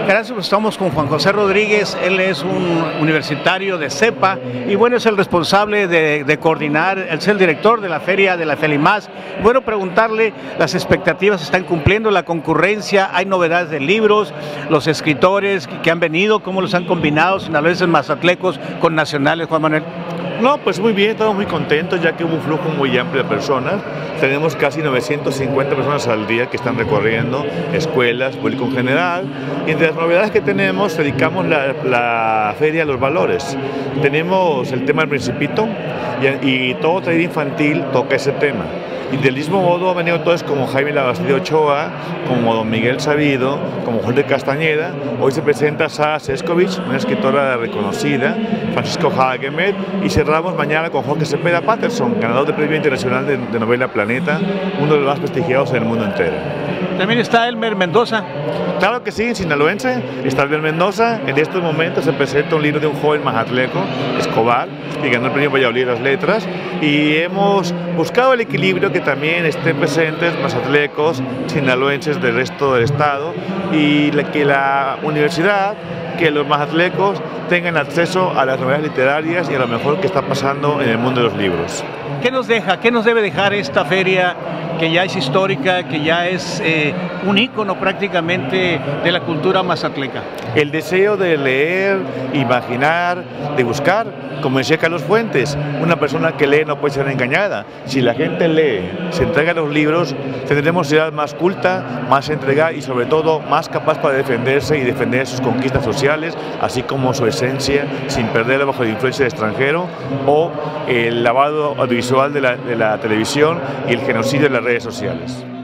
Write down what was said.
Gracias, pues estamos con Juan José Rodríguez, él es un universitario de CEPA y bueno, es el responsable de coordinar, es el director de la feria de la FELIMAS. Bueno, preguntarle, las expectativas se están cumpliendo, la concurrencia, hay novedades de libros, los escritores que han venido, cómo los han combinado, sinaloenses mazatlecos con nacionales, Juan Manuel. No, pues muy bien, estamos muy contentos ya que hubo un flujo muy amplio de personas. Tenemos casi 950 personas al día que están recorriendo escuelas, público en general. Y entre las novedades que tenemos, dedicamos la feria a los valores. Tenemos el tema del Principito y todo taller infantil toca ese tema. Y del mismo modo han venido autores como Jaime Labastide Ochoa, como Don Miguel Sabido, como Jorge Castañeda. Hoy se presenta Sara Sescovich, una escritora reconocida, Francisco Hagemet, y cerramos mañana con Jorge Cepeda Patterson, ganador del Premio Internacional de Novela Planeta, uno de los más prestigiados en el mundo entero. También está Elmer Mendoza. Claro que sí, sinaloense, está Elmer Mendoza. En estos momentos se presenta un libro de un joven mazatleco, Escobar, que ganó el Premio Valladolid de las Letras, y hemos buscado el equilibrio que también estén presentes mazatlecos, sinaloenses del resto del estado, y que la universidad, que los mazatlecos tengan acceso a las novedades literarias y a lo mejor que está pasando en el mundo de los libros. ¿Qué nos deja? ¿Qué nos debe dejar esta feria que ya es histórica, que ya es un ícono prácticamente de la cultura mazatleca? El deseo de leer, imaginar, de buscar, como decía Carlos Fuentes, una persona que lee no puede ser engañada. Si la gente lee, se entrega a los libros, tendremos sociedad más culta, más entregada y sobre todo más capaz para defenderse y defender sus conquistas sociales, así como su esencia, sin perderla bajo la influencia del extranjero o el lavado audiovisual de la televisión y el genocidio de las redes sociales.